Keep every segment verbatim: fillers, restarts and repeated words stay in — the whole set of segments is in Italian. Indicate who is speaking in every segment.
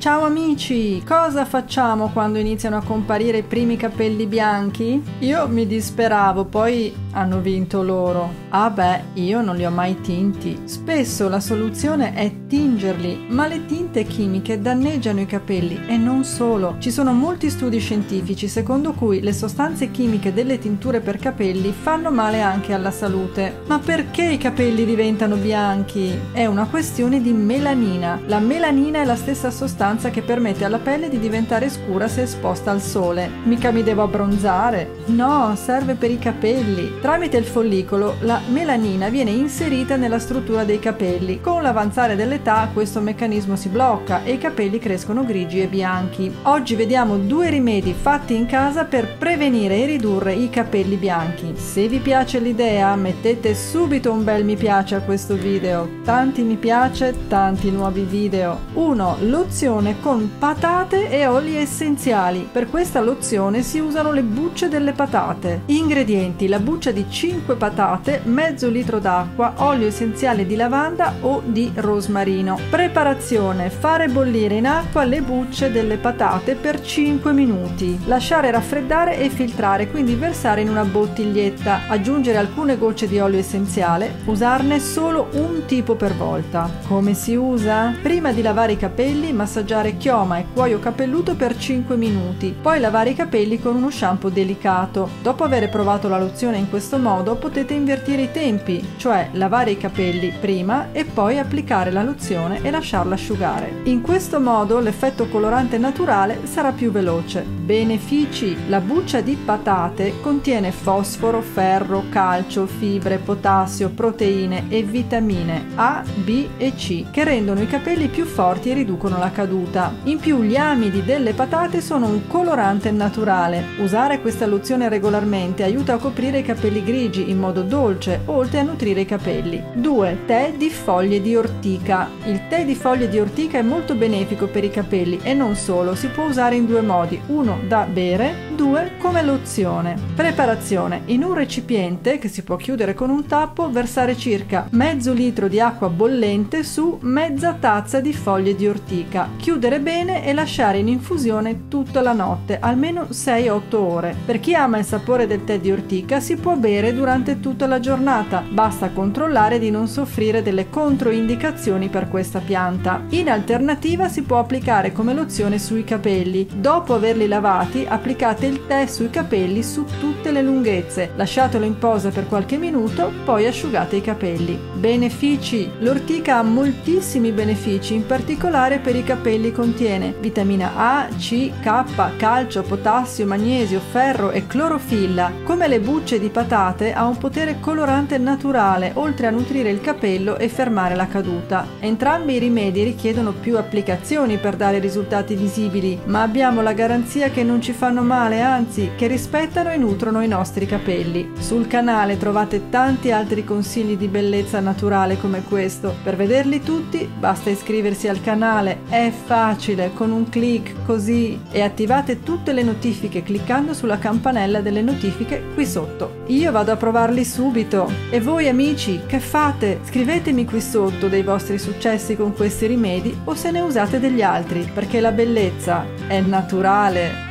Speaker 1: Ciao amici, cosa facciamo quando iniziano a comparire i primi capelli bianchi? Io mi disperavo, poi hanno vinto loro. Ah beh, io non li ho mai tinti. Spesso la soluzione è tingerli, ma le tinte chimiche danneggiano i capelli e non solo. Ci sono molti studi scientifici secondo cui le sostanze chimiche delle tinture per capelli fanno male anche alla salute. Ma perché i capelli diventano bianchi? È una questione di melanina. La melanina è la stessa sostanza che permette alla pelle di diventare scura se esposta al sole. Mica mi devo abbronzare? No, serve per i capelli. Tramite il follicolo la melanina viene inserita nella struttura dei capelli. Con l'avanzare dell'età questo meccanismo si blocca e i capelli crescono grigi e bianchi. Oggi vediamo due rimedi fatti in casa per prevenire e ridurre i capelli bianchi. Se vi piace l'idea mettete subito un bel mi piace a questo video. Tanti mi piace, tanti nuovi video. uno. Lozione con patate e oli essenziali. Per questa lozione si usano le bucce delle patate. Ingredienti: la buccia di cinque patate, mezzo litro d'acqua, olio essenziale di lavanda o di rosmarino. Preparazione: fare bollire in acqua le bucce delle patate per cinque minuti, lasciare raffreddare e filtrare, quindi versare in una bottiglietta, aggiungere alcune gocce di olio essenziale, usarne solo un tipo per volta. Come si usa? Prima di lavare i capelli massaggiare chioma e cuoio capelluto per cinque minuti, poi lavare i capelli con uno shampoo delicato. Dopo aver provato la lozione in questo modo potete invertire i tempi, cioè lavare i capelli prima e poi applicare la lozione e lasciarla asciugare. In questo modo l'effetto colorante naturale sarà più veloce. Benefici: la buccia di patate contiene fosforo, ferro, calcio, fibre, potassio, proteine e vitamine A, B e C che rendono i capelli più forti e riducono la caduta. In più gli amidi delle patate sono un colorante naturale. Usare questa lozione regolarmente aiuta a coprire i capelli grigi in modo dolce, oltre a nutrire i capelli. due. Tè di foglie di ortica. Il tè di foglie di ortica è molto benefico per i capelli e non solo, si può usare in due modi: uno da bere, due come lozione. Preparazione: in un recipiente che si può chiudere con un tappo versare circa mezzo litro di acqua bollente su mezza tazza di foglie di ortica. Chiudere bene e lasciare in infusione tutta la notte, almeno sei otto ore. Per chi ama il sapore del tè di ortica si può bere durante tutta la giornata, basta controllare di non soffrire delle controindicazioni per questa pianta. In alternativa si può applicare come lozione sui capelli. Dopo averli lavati applicate il tè sui capelli su tutte le lunghezze, lasciatelo in posa per qualche minuto, poi asciugate i capelli. Benefici: l'ortica ha moltissimi benefici, in particolare per i capelli contiene vitamina A, C, K, calcio, potassio, magnesio, ferro e clorofilla. Come le bucce di patate ha un potere colorante naturale, oltre a nutrire il capello e fermare la caduta. Entrambi i rimedi richiedono più applicazioni per dare risultati visibili, ma abbiamo la garanzia che non ci fanno male, anzi che rispettano e nutrono i nostri capelli. Sul canale trovate tanti altri consigli di bellezza naturale come questo. Per vederli tutti basta iscriversi al canale, è facile, con un clic così, e attivate tutte le notifiche cliccando sulla campanella delle notifiche qui sotto. Io vado a provarli subito. E voi amici, che fate? Scrivetemi qui sotto dei vostri successi con questi rimedi o se ne usate degli altri, perché la bellezza è naturale.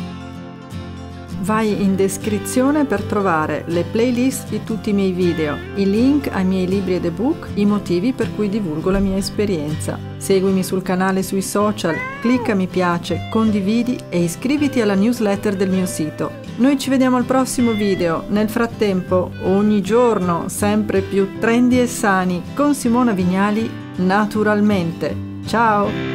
Speaker 1: Vai in descrizione per trovare le playlist di tutti i miei video, i link ai miei libri ed ebook, i motivi per cui divulgo la mia esperienza. Seguimi sul canale sui social, clicca mi piace, condividi e iscriviti alla newsletter del mio sito. Noi ci vediamo al prossimo video. Nel frattempo, ogni giorno sempre più trendy e sani con Simona Vignali, naturalmente. Ciao!